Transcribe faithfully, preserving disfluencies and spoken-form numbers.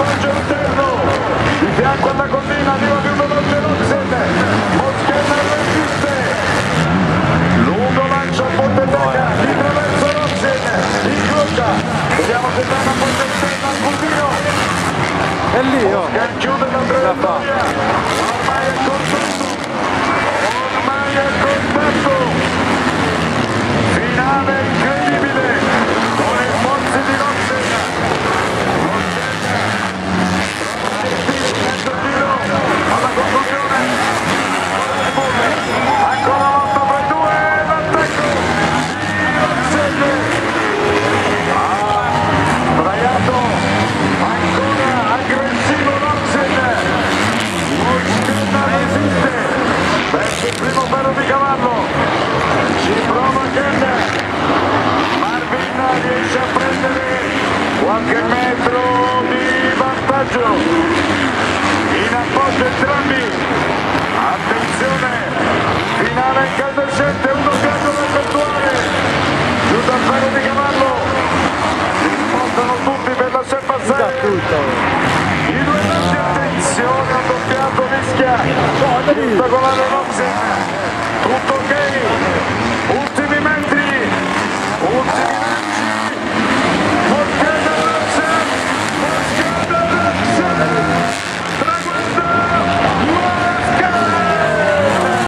appoggio interno, di fianco alla collina arriva più veloce Roxen, Moschella resiste, lungo lancio a Ponteteca, di traverso Roxen, incrocia, vediamo se dà una appoggio interno al Cudino, È lì, oh. chiude la traiettoria, ormai è contatto, ormai è contatto, finale incredibile, con i forzi di Roxen, mezzo giro, alla conclusione, ancora lotta fra i due, l'attacco di Roxen, ha sdraiato, ancora aggressivo Roxen, Moschella resiste, verso il primo ferro di cavallo, ci prova Ken, Marvin riesce a prendere qualche metro di vantaggio, in appoggio entrambi, attenzione, finale incandescente, un doppiaggio da effettuare, giù dal ferro di cavallo, si spostano tutti per lasciar passare, i due nati, attenzione, un doppiaggio rischia, tutta con la Roxen, tutto ok,